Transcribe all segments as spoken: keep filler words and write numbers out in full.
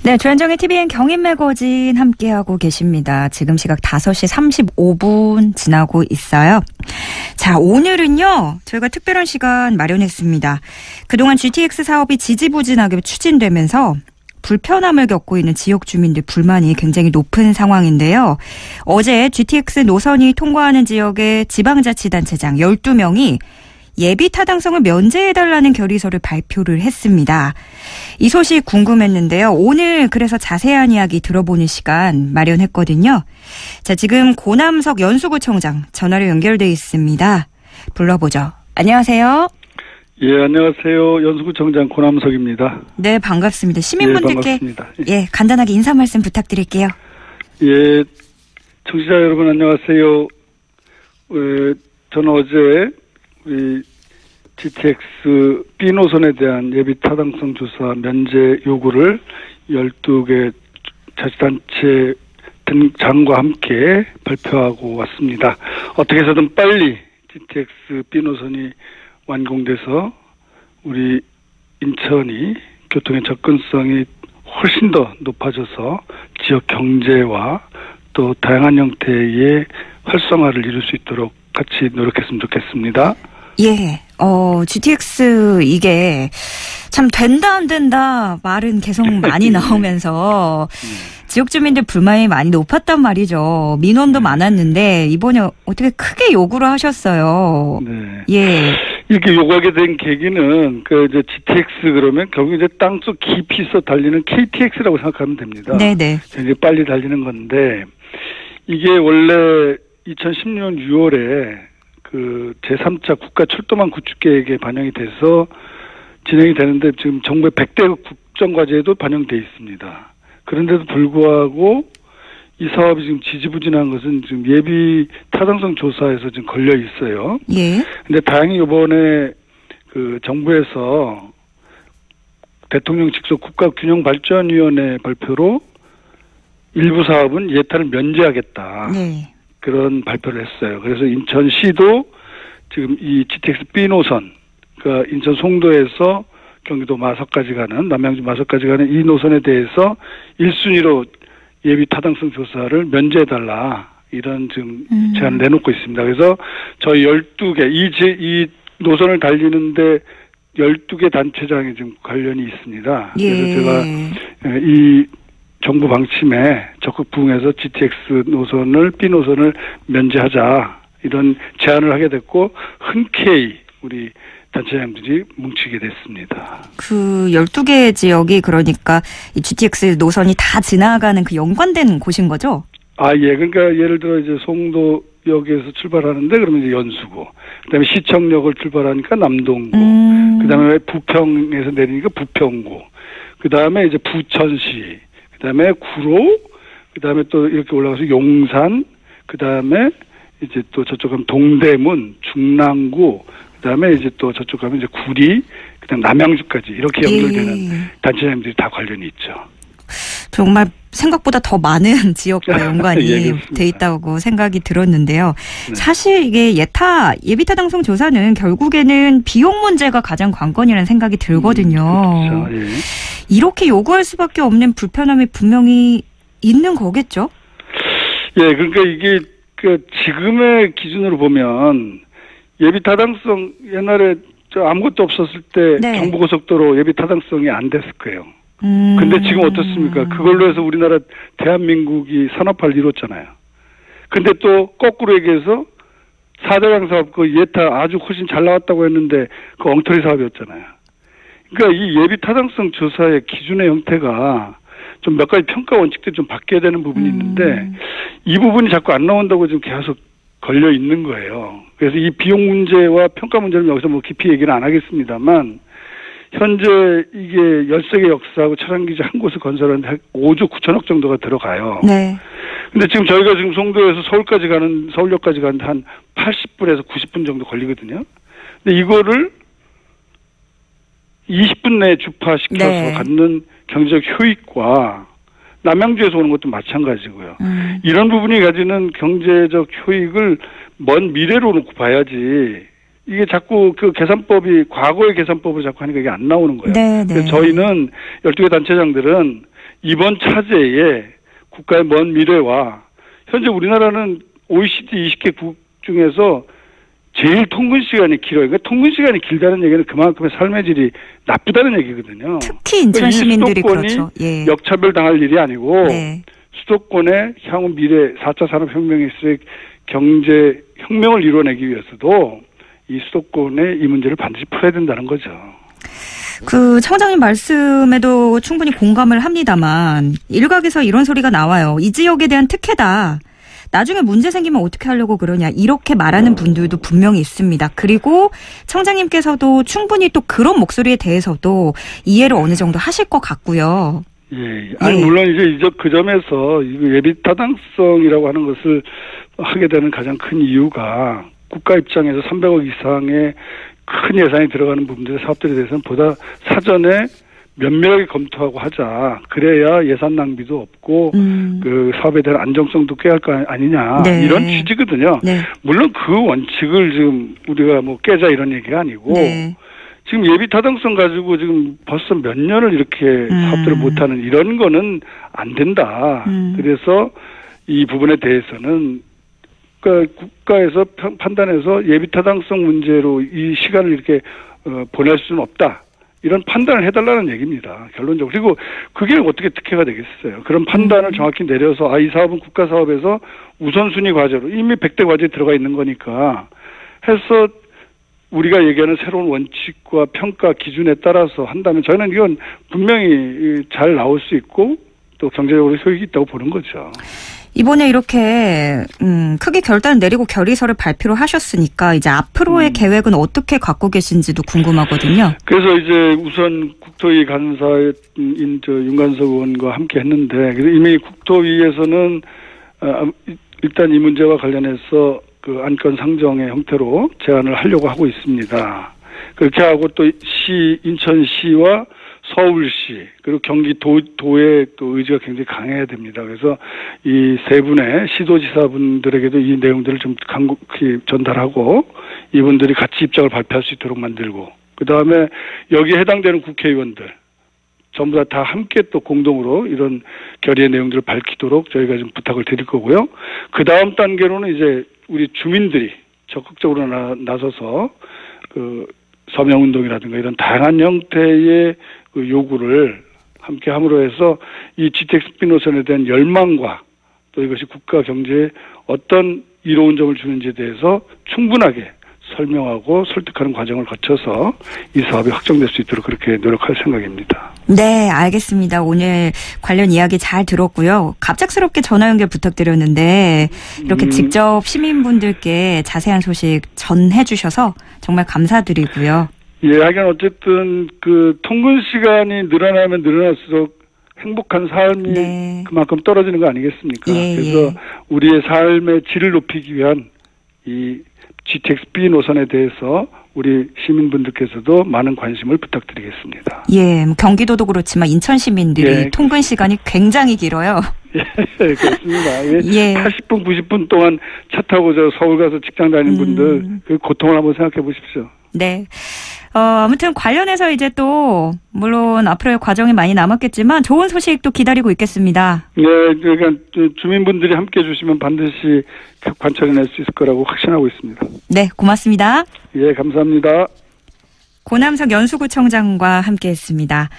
네, 조현정의 티비엔 경인매거진 함께하고 계십니다. 지금 시각 다섯 시 삼십오 분 지나고 있어요. 자, 오늘은요, 저희가 특별한 시간 마련했습니다. 그동안 지티엑스 사업이 지지부진하게 추진되면서 불편함을 겪고 있는 지역 주민들 불만이 굉장히 높은 상황인데요. 어제 지티엑스 노선이 통과하는 지역의 지방자치단체장 열두 명이 예비 타당성을 면제해달라는 결의서를 발표를 했습니다. 이 소식 궁금했는데요. 오늘 그래서 자세한 이야기 들어보는 시간 마련했거든요. 자, 지금 고남석 연수구청장 전화로 연결돼 있습니다. 불러보죠. 안녕하세요. 예, 안녕하세요. 연수구청장 고남석입니다. 네, 반갑습니다. 시민분들께 예, 반갑습니다. 예, 간단하게 인사 말씀 부탁드릴게요. 예, 청취자 여러분 안녕하세요. 에, 저는 어제 우리 지티엑스 B 노선에 대한 예비 타당성 조사 면제 요구를 열두 개 자치단체 등장과 함께 발표하고 왔습니다. 어떻게 해서든 빨리 지티엑스 B 노선이 완공돼서 우리 인천이 교통의 접근성이 훨씬 더 높아져서 지역 경제와 또 다양한 형태의 활성화를 이룰 수 있도록 같이 노력했으면 좋겠습니다. 예, 어, 지티엑스 이게 참 된다 안 된다 말은 계속 많이 나오면서 지역 주민들 불만이 많이 높았단 말이죠. 민원도 많았는데 이번에 어떻게 크게 요구를 하셨어요. 네. 예. 이렇게 요구하게 된 계기는 그 이제 지티엑스 그러면 결국 이제 땅속 깊이서 달리는 케이티엑스라고 생각하면 됩니다. 네네. 굉장히 빨리 달리는 건데 이게 원래 이천십 년 유월에 그 제삼 차 국가 철도망 구축 계획에 반영이 돼서 진행이 되는데 지금 정부의 백 대 국정과제에도 반영돼 있습니다. 그런데도 불구하고 이 사업이 지금 지지부진한 것은 지금 예비 타당성 조사에서 지금 걸려 있어요. 예. 근데 다행히 이번에 그 정부에서 대통령 직속 국가균형발전위원회 발표로 일부 사업은 예타를 면제하겠다. 네. 그런 발표를 했어요. 그래서 인천시도 지금 이 지티엑스 B 노선, 그러니까 인천 송도에서 경기도 마석까지 가는, 남양주 마석까지 가는 이 노선에 대해서 일 순위로 예비 타당성 조사를 면제해달라. 이런 지금 음. 제안을 내놓고 있습니다. 그래서 저희 열두 개, 이, 이 노선을 달리는데 열두 개 단체장이 지금 관련이 있습니다. 예. 그래서 제가 이 정부 방침에 적극 부응해서 지티엑스 노선을 B 노선을 면제하자 이런 제안을 하게 됐고 흔쾌히 우리 단체장들이 뭉치게 됐습니다. 그 열두 개 지역이 그러니까 이 지티엑스 노선이 다 지나가는 그 연관된 곳인 거죠? 아, 예. 그러니까 예를 들어 이제 송도역에서 출발하는데 그러면 이제 연수구, 그다음에 시청역을 출발하니까 남동구, 음. 그다음에 부평에서 내리니까 부평구, 그다음에 이제 부천시, 그다음에 구로, 그다음에 또 이렇게 올라가서 용산, 그다음에 이제 또 저쪽 가면 동대문, 중랑구, 그다음에 이제 또 저쪽 가면 이제 구리, 그다음 남양주까지 이렇게 연결되는 예. 단체장들이 다 관련이 있죠. 정말 생각보다 더 많은 지역과 연관이 예, 돼 있다고 생각이 들었는데요. 네. 사실 이게 예타 예비 타당성 조사는 결국에는 비용 문제가 가장 관건이라는 생각이 들거든요. 음, 그렇죠. 예. 이렇게 요구할 수밖에 없는 불편함이 분명히 있는 거겠죠? 예, 그러니까 이게 그 지금의 기준으로 보면 예비 타당성 옛날에 저 아무것도 없었을 때 네. 경부고속도로 예비 타당성이 안 됐을 거예요. 음. 근데 지금 어떻습니까? 그걸로 해서 우리나라 대한민국이 산업화를 이뤘잖아요. 근데 또 거꾸로 얘기해서 사대강 사업 그 예타 아주 훨씬 잘 나왔다고 했는데 그 엉터리 사업이었잖아요. 그러니까 이 예비 타당성 조사의 기준의 형태가 좀 몇 가지 평가 원칙들이 좀 바뀌어야 되는 부분이 있는데 음. 이 부분이 자꾸 안 나온다고 지금 계속 걸려 있는 거예요. 그래서 이 비용 문제와 평가 문제는 여기서 뭐 깊이 얘기는 안 하겠습니다만 현재 이게 열세계 역사하고 철학기지 한 곳을 건설하는데 오조 구천억 정도가 들어가요. 네. 근데 지금 저희가 지금 송도에서 서울까지 가는, 서울역까지 가는데 한 팔십 분에서 구십 분 정도 걸리거든요. 근데 이거를 이십 분 내에 주파시켜서 네. 갖는 경제적 효익과 남양주에서 오는 것도 마찬가지고요. 음. 이런 부분이 가지는 경제적 효익을 먼 미래로 놓고 봐야지 이게 자꾸 그 계산법이 과거의 계산법을 자꾸 하니까 이게 안 나오는 거예요. 네, 네. 그래서 저희는 열두 개 단체장들은 이번 차제에 국가의 먼 미래와 현재 우리나라는 오이시디 이십 개국 중에서 제일 통근 시간이 길어요. 그러니까 통근 시간이 길다는 얘기는 그만큼의 삶의 질이 나쁘다는 얘기거든요. 특히 인천 시민들이 그렇죠. 예. 역차별 당할 일이 아니고 네. 수도권의 향후 미래 사 차 산업혁명에 있을 경제 혁명을 이뤄내기 위해서도 이 수도권의 이 문제를 반드시 풀어야 된다는 거죠. 그 청장님 말씀에도 충분히 공감을 합니다만 일각에서 이런 소리가 나와요. 이 지역에 대한 특혜다. 나중에 문제 생기면 어떻게 하려고 그러냐. 이렇게 말하는 분들도 분명히 있습니다. 그리고 청장님께서도 충분히 또 그런 목소리에 대해서도 이해를 어느 정도 하실 것 같고요. 예. 아니, 예. 물론 이제 그 점에서 예비타당성이라고 하는 것을 하게 되는 가장 큰 이유가 국가 입장에서 삼백억 이상의 큰 예산이 들어가는 부분들의 사업들에 대해서는 보다 사전에 면밀하게 검토하고 하자. 그래야 예산 낭비도 없고 음. 그 사업에 대한 안정성도 꾀할 거 아니냐. 네. 이런 취지거든요. 네. 물론 그 원칙을 지금 우리가 뭐 깨자 이런 얘기가 아니고 네. 지금 예비 타당성 가지고 지금 벌써 몇 년을 이렇게 음. 사업들을 못하는 이런 거는 안 된다. 음. 그래서 이 부분에 대해서는 그러니까 국가에서 판단해서 예비 타당성 문제로 이 시간을 이렇게 어, 보낼 수는 없다. 이런 판단을 해달라는 얘기입니다. 결론적으로. 그리고 그게 어떻게 특혜가 되겠어요. 그런 판단을 정확히 내려서 아, 이 사업은 국가 사업에서 우선순위 과제로 이미 백 대 과제에 들어가 있는 거니까 해서 우리가 얘기하는 새로운 원칙과 평가 기준에 따라서 한다면 저는 이건 분명히 잘 나올 수 있고 또 경제적으로 효익이 있다고 보는 거죠. 이번에 이렇게 음, 크게 결단을 내리고 결의서를 발표를 하셨으니까 이제 앞으로의 음. 계획은 어떻게 갖고 계신지도 궁금하거든요. 그래서 이제 우선 국토위 간사인 저 윤관석 의원과 함께 했는데 그래서 이미 국토위에서는 일단 이 문제와 관련해서 그 안건 상정의 형태로 제안을 하려고 하고 있습니다. 그렇게 하고 또 시 인천시와 서울시 그리고 경기도 도의 또 의지가 굉장히 강해야 됩니다. 그래서 이 세 분의 시도지사분들에게도 이 내용들을 좀 간곡히 전달하고 이분들이 같이 입장을 발표할 수 있도록 만들고 그 다음에 여기에 해당되는 국회의원들 전부 다 다 함께 또 공동으로 이런 결의의 내용들을 밝히도록 저희가 좀 부탁을 드릴 거고요. 그 다음 단계로는 이제 우리 주민들이 적극적으로 나, 나서서 그 서명운동이라든가 이런 다양한 형태의 그 요구를 함께 함으로 해서 이 지티엑스 비 노선에 대한 열망과 또 이것이 국가 경제에 어떤 이로운 점을 주는지에 대해서 충분하게 설명하고 설득하는 과정을 거쳐서 이 사업이 확정될 수 있도록 그렇게 노력할 생각입니다. 네, 알겠습니다. 오늘 관련 이야기 잘 들었고요. 갑작스럽게 전화 연결 부탁드렸는데 이렇게 음. 직접 시민분들께 자세한 소식 전해 주셔서 정말 감사드리고요. 예, 하긴 어쨌든 그 통근 시간이 늘어나면 늘어날수록 행복한 삶이 네. 그만큼 떨어지는 거 아니겠습니까? 예, 그래서 예. 우리의 삶의 질을 높이기 위한 이 지티엑스 비 노선에 대해서 우리 시민분들께서도 많은 관심을 부탁드리겠습니다. 예, 경기도도 그렇지만 인천 시민들이 예. 통근 시간이 굉장히 길어요. 예, 그렇습니다. 예. 팔십 분, 구십 분 동안 차 타고 저 서울 가서 직장 다니는 음. 분들 그 고통을 한번 생각해 보십시오. 네. 어, 아무튼 관련해서 이제 또 물론 앞으로의 과정이 많이 남았겠지만 좋은 소식도 기다리고 있겠습니다. 네, 그러니까 주민분들이 함께 해주시면 반드시 관철해낼 수 있을 거라고 확신하고 있습니다. 네, 고맙습니다. 예, 감사합니다. 고남석 연수구청장과 함께했습니다.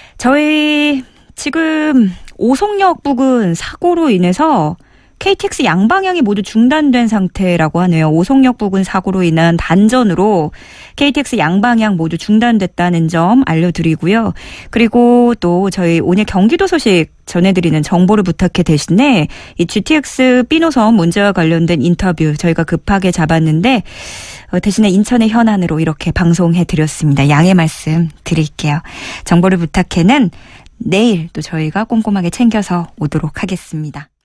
저희 지금 오송역 부근 사고로 인해서 케이티엑스 양방향이 모두 중단된 상태라고 하네요. 오송역 부근 사고로 인한 단전으로 케이티엑스 양방향 모두 중단됐다는 점 알려드리고요. 그리고 또 저희 오늘 경기도 소식 전해드리는 정보를 부탁해 대신에 이 지티엑스 비 노선 문제와 관련된 인터뷰 저희가 급하게 잡았는데 대신에 인천의 현안으로 이렇게 방송해드렸습니다. 양해 말씀 드릴게요. 정보를 부탁해는 내일 또 저희가 꼼꼼하게 챙겨서 오도록 하겠습니다.